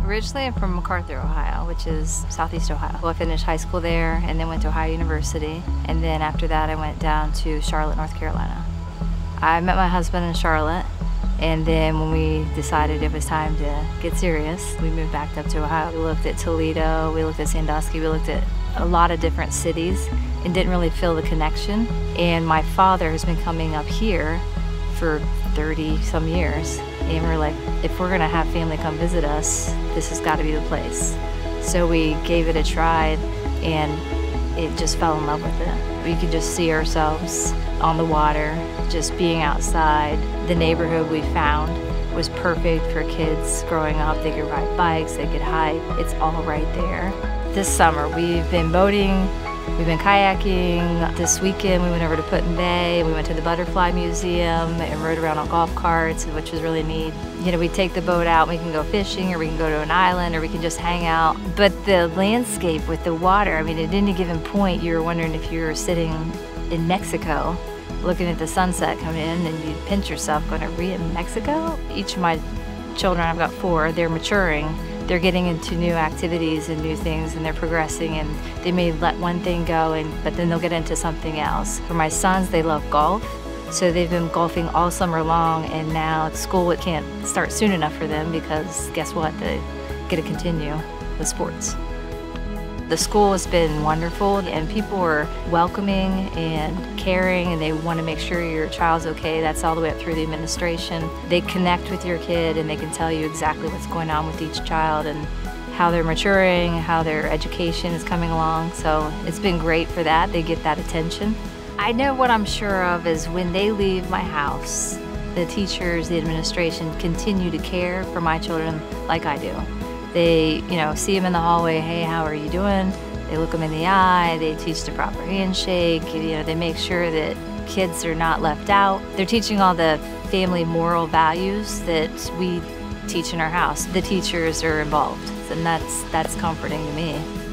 Originally, I'm from MacArthur, Ohio, which is southeast Ohio. Well, I finished high school there and then went to Ohio University. And then after that, I went down to Charlotte, North Carolina. I met my husband in Charlotte. And then when we decided it was time to get serious, we moved back up to Ohio. We looked at Toledo, we looked at Sandusky, we looked at a lot of different cities and didn't really feel the connection. And my father has been coming up here for 30 some years. And we're like, if we're gonna have family come visit us, this has gotta be the place. So we gave it a try and it just fell in love with it. We could just see ourselves on the water, just being outside. The neighborhood we found was perfect for kids growing up. They could ride bikes, they could hike. It's all right there. This summer we've been boating, we've been kayaking. This weekend we went over to Put-in-Bay. We went to the Butterfly Museum and rode around on golf carts, which was really neat. You know, we take the boat out, we can go fishing, or we can go to an island, or we can just hang out. But the landscape with the water, I mean, at any given point, you were wondering if you were sitting in Mexico, looking at the sunset coming in, and you'd pinch yourself going, are we in Mexico? Each of my children, I've got 4, they're maturing. They're getting into new activities and new things, and they're progressing, and they may let one thing go, but then they'll get into something else. For my sons, they love golf, so they've been golfing all summer long, and now school can't start soon enough for them because guess what? They get to continue with sports. The school has been wonderful, and people are welcoming and caring, and they want to make sure your child's okay. That's all the way up through the administration. They connect with your kid, and they can tell you exactly what's going on with each child and how they're maturing, how their education is coming along. So it's been great for that. They get that attention. I know what I'm sure of is when they leave my house, the teachers, the administration continue to care for my children like I do. They, see them in the hallway, hey, how are you doing? They look them in the eye, they teach the proper handshake, they make sure that kids are not left out. They're teaching all the family moral values that we teach in our house. The teachers are involved, and that's comforting to me.